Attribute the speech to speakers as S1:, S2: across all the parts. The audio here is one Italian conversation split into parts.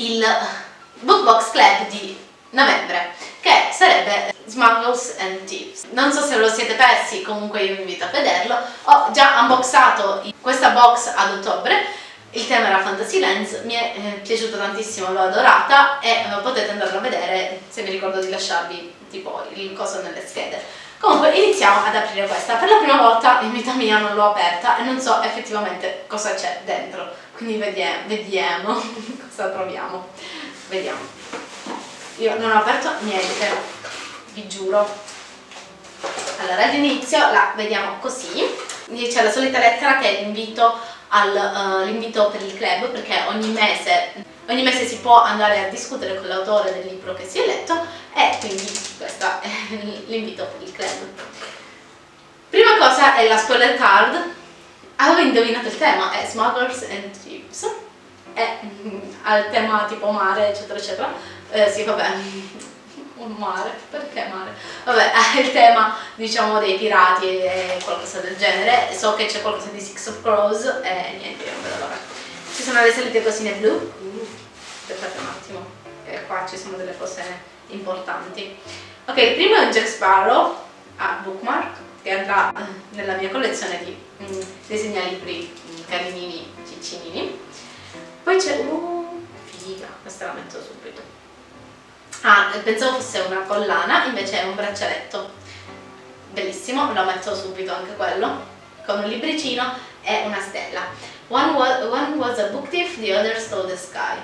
S1: il book box club di novembre, che sarebbe Smuggles and Thieves. Non so se lo siete persi, comunque io vi invito a vederlo. Ho già unboxato questa box ad ottobre. Il tema era Fantasylands, mi è piaciuto tantissimo, l'ho adorata e potete andarlo a vedere, se mi ricordo di lasciarvi tipo il coso nelle schede. Comunque iniziamo ad aprire questa. Per la prima volta in vita mia non l'ho aperta e non so effettivamente cosa c'è dentro, quindi vediamo cosa troviamo. Vediamo. Io non ho aperto niente, vi giuro. Allora all'inizio la vediamo così, c'è la solita lettera che è l'invito per il club, perché ogni mese si può andare a discutere con l'autore del libro che si è letto, e quindi questo è l'invito per il club. Prima cosa è la spoiler card. Avevo indovinato il tema, è Smugglers and Thieves, è al tema tipo mare eccetera eccetera. Sì, vabbè, un mare, perché mare? Vabbè, è il tema, diciamo, dei pirati e qualcosa del genere. So che c'è qualcosa di Six of Crows e niente, io non vedo l'ora. Ci sono le solite cosine blu. Aspettate un attimo, e qua ci sono delle cose importanti. Ok, il primo è un Jack Sparrow a bookmark, che andrà nella mia collezione di disegnalibri carinini, ciccinini. Poi c'è figa, questa la metto subito. Ah, pensavo fosse una collana, invece è un braccialetto. Bellissimo, lo metto subito anche quello, con un libricino e una stella. One was a book thief, the other stole the sky.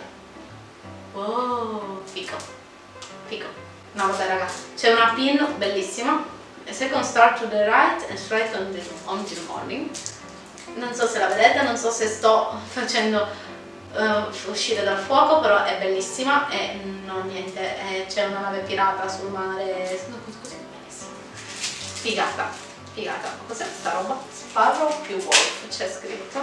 S1: Wow, fico, fico. No vabbè raga, c'è una pin bellissima. A second star to the right and straight on the morning. Non so se la vedete, non so se sto facendo uscire dal fuoco, però è bellissima e non niente, c'è una nave pirata sul mare, così bellissima, figata, figata. Cos'è sta roba? Sparrow più Wolf c'è scritto.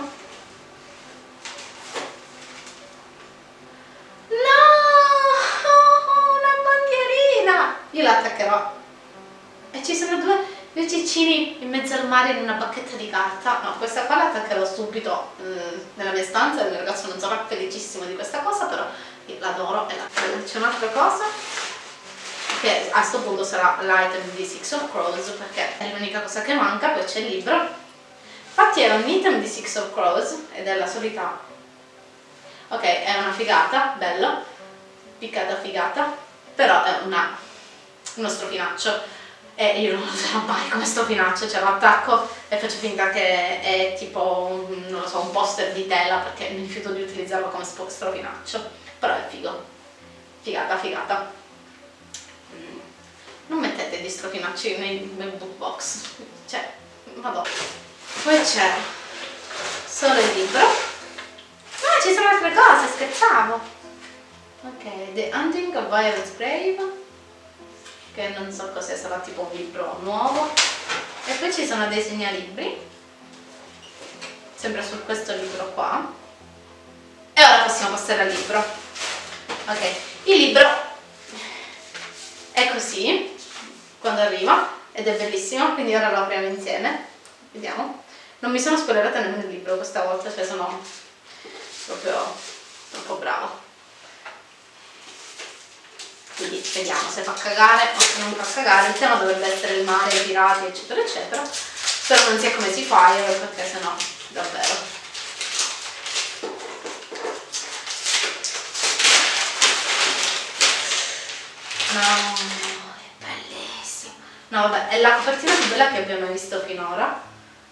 S1: No, una bandierina, io la attaccherò e ci sono due ciccini in mezzo al mare in una bacchetta di carta. No, questa qua la attaccherò subito nella mia stanza. Il mio ragazzo non sarà felicissimo di questa cosa, però io l'adoro. C'è un'altra cosa che a sto punto sarà l'item di Six of Crows, perché è l'unica cosa che manca. Poi c'è il libro. Infatti era un item di Six of Crows ed è la solita. Ok, è una figata, bello, piccata figata, però è uno strofinaccio. E io non lo userò mai come strofinaccio, cioè lo attacco e faccio finta che è tipo, non lo so, un poster di tela, perché mi rifiuto di utilizzarlo come strofinaccio. Però è figo, figata, figata. Non mettete gli strofinacci nei book box, cioè, vado. Poi c'è solo il libro. Ah, ci sono altre cose, scherzavo. Ok, The Hunting of Violet's Grave, che non so cos'è, sarà tipo un libro nuovo. E poi ci sono dei segnalibri, sempre su questo libro qua. E ora possiamo passare al libro. Ok, il libro è così quando arriva ed è bellissimo, quindi ora lo apriamo insieme. Vediamo. Non mi sono spoilerata nemmeno il libro questa volta, cioè sono proprio troppo brava. Quindi vediamo se fa cagare o se non fa cagare. Il tema dovrebbe essere il mare, i pirati eccetera eccetera, però non sia come si fa, perché sennò davvero. No, è bellissimo. No vabbè, è la copertina più bella che abbiamo visto finora.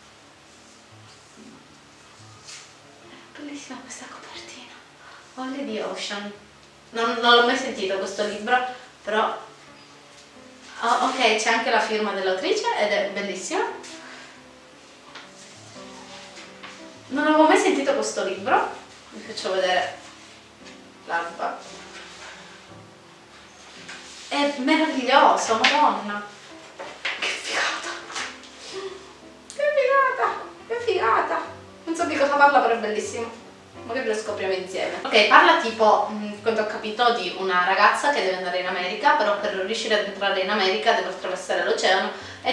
S1: È bellissima questa copertina. Only the Ocean. Non l'ho mai sentito questo libro, però ok, c'è anche la firma dell'autrice ed è bellissima. Non avevo mai sentito questo libro, vi faccio vedere l'alba. È meraviglioso, madonna, che figata, che figata, che figata. Non so di cosa parla, però è bellissimo. Magari lo scopriamo insieme. Ok, parla tipo, quanto ho capito, di una ragazza che deve andare in America, però per riuscire ad entrare in America deve attraversare l'oceano e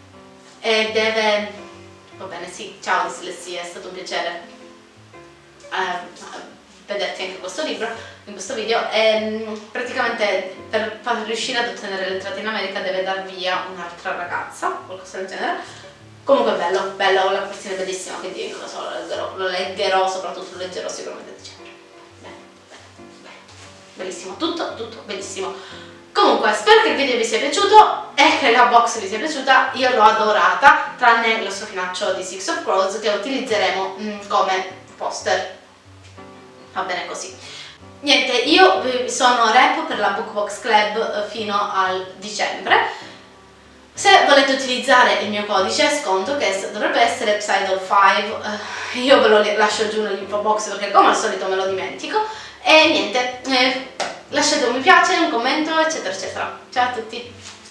S1: deve... Va bene, sì, ciao dislessia, è stato un piacere. vederti anche questo libro in questo video. E praticamente per riuscire ad ottenere l'entrata in America deve dar via un'altra ragazza, qualcosa del genere. Comunque bello, la copertina è bellissima, quindi non lo so, lo leggerò, soprattutto lo leggerò sicuramente a dicembre. Bellissimo, tutto bellissimo. Comunque spero che il video vi sia piaciuto e che la box vi sia piaciuta. Io l'ho adorata, tranne lo strofinaccio di Six of Crows che utilizzeremo come poster. Va bene così. Niente, io sono rep per la Bookbox Club fino al dicembre. Se volete utilizzare il mio codice sconto, che dovrebbe essere Psydol5, io ve lo lascio giù nell'info box perché come al solito me lo dimentico. E niente, lasciate un mi piace, un commento, eccetera eccetera. Ciao a tutti!